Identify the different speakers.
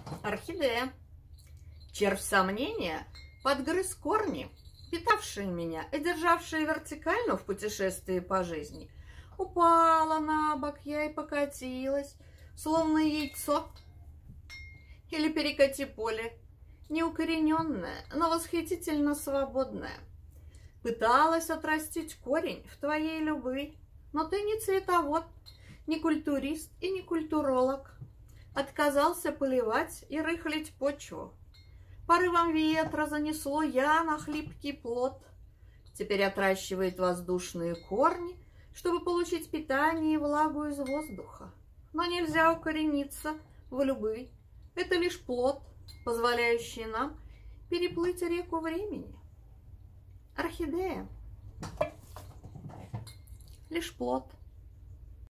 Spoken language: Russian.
Speaker 1: Орхидея. Червь сомнения подгрыз корни, питавшие меня и державшие вертикально в путешествии по жизни. Упала на бок я и покатилась, словно яйцо или перекати поле, неукорененное, но восхитительно свободное. Пыталась отрастить корень в твоей любви, но ты не цветовод, не культурист и не культуролог. Отказался поливать и рыхлить почву. Порывом ветра занесло я на хлипкий плод. Теперь отращивает воздушные корни, чтобы получить питание и влагу из воздуха. Но нельзя укорениться в любви. Это лишь плод, позволяющий нам переплыть реку времени. Орхидея. Лишь плод.